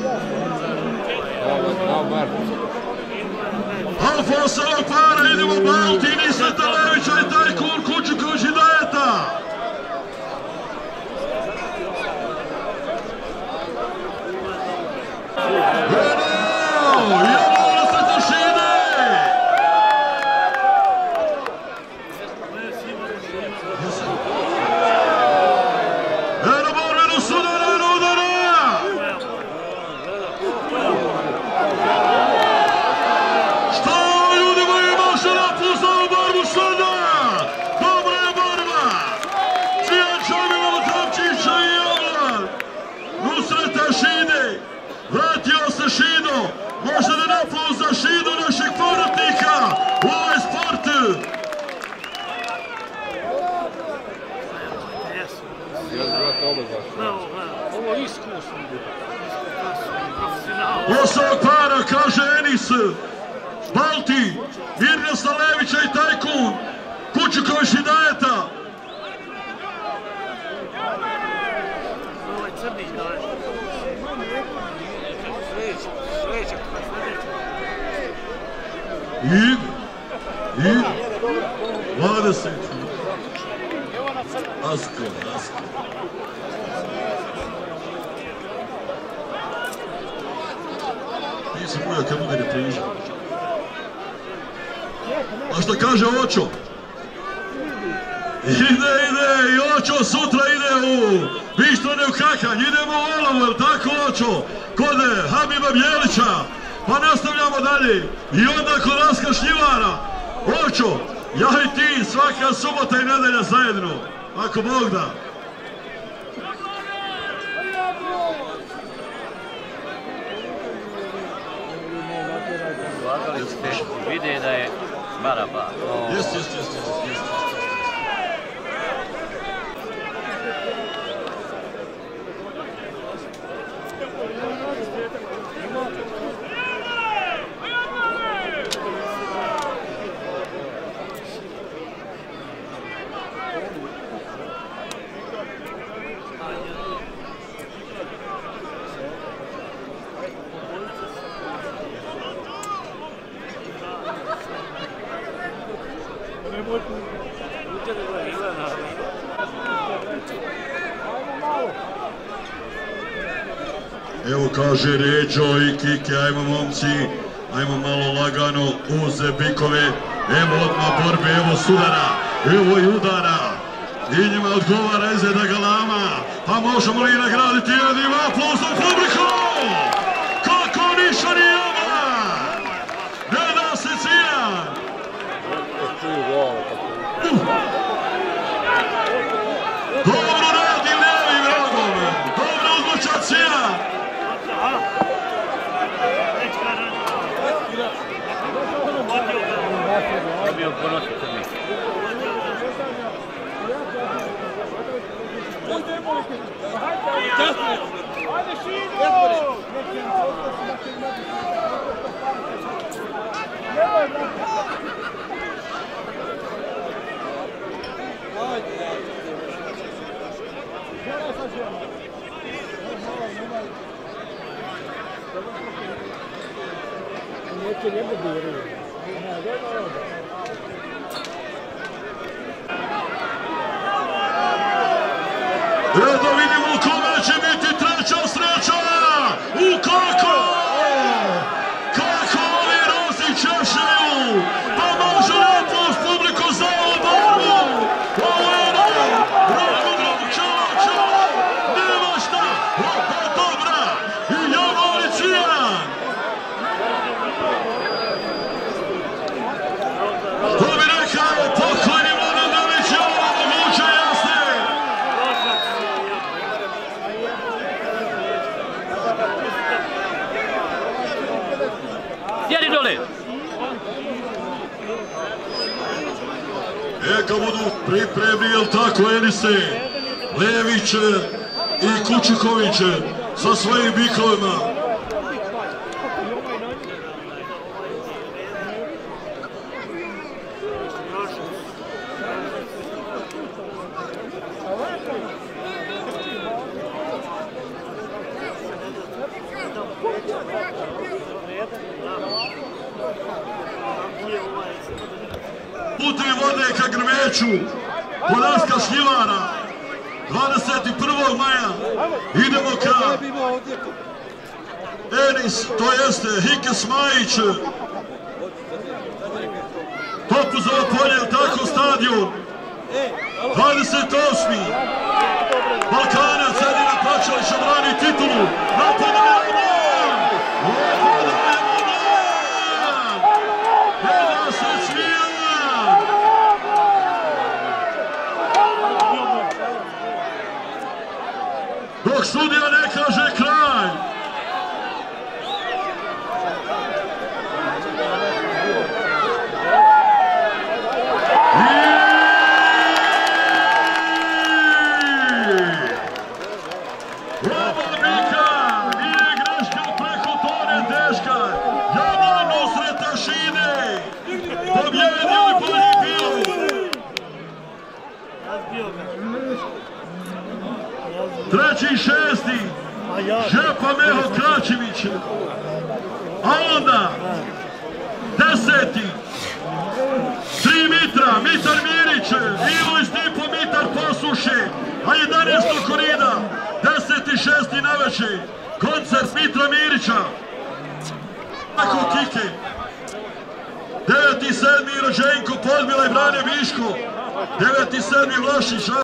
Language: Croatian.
Alfonsova para, idemo Balti, Nisveta Levića i Tajkun Kučuković i Dajeta. Vratio se Šido, može da napravu za Šido našeg povratnika u ovaj sport. Ovo je iskustvo. Osao para, kaže Enis, Balti, Mirna Stalevića i Tajkun, Kučuković i Dajeta. Ovo je crni Dajeta. I 20. Asko. Nisi muja kad udari priža. A što kaže Očo? Ide, i Očo sutra ide u Bištrane u Kakanj, idemo u Olovo, jel tako Očo? Kod Habiba Bjelića, pa nastavljamo dalje. I onda kod Raska Šljivara. Očo, ja i ti svaka subota i nedelja zajedno, ako Bog da. Vidi da je Maraba. Jest. Evo kaže Ređo i Kike, ajmo momci, ajmo malo lagano uze bikove, evo odmah borbe, evo sudara, evo i udara, i njima odgovara Ezeda Galama, pa možemo li nagraditi jednim aplauzom publiku? Kako niša ni jama, ne da se Cijan! Dobro radi lijevim rogom, dobro odluča Cijan! Bio ponosi crni. Ajde Šido! Eto vidimo kome će biti treća sreća! U kako? Kako ovi rozi češaju? Pa može lepo s publiku za ovu borbu! Ovo je ono! Ruku, čao! Nema šta! Opa dobra! I Javor i Cijan! To bi rekao pokojni Mladen Delić, je ovo moguće jasne! Sjedi dole! Neka budu pripremni, jel tako, Enise, Lević i Kučuković sa svojim bikovima. putevi vode ka Grmeću, Poljanska šljivara, 21. maja, idemo ka Enis, to jeste Hikes Majić, Topuzovo polje, tako stadion, 28. Balkanac Edina Pačalić obrani titulu, napada Milan! Napada Milan! Gleda se Cvijan! Dok sudija ne kaže kraj. Treći i šesti, Žepa Meho Kračević, a onda 10. 3 Mitra, Mitar Mirić, Ivo i Stipo Mitar Posuše, a 11. korida, 10.6. naveče, koncert Mitra Mirića, tako Kike, 9.7. Rođenko Podmila i Brane Viško, 9.7. Vlašić.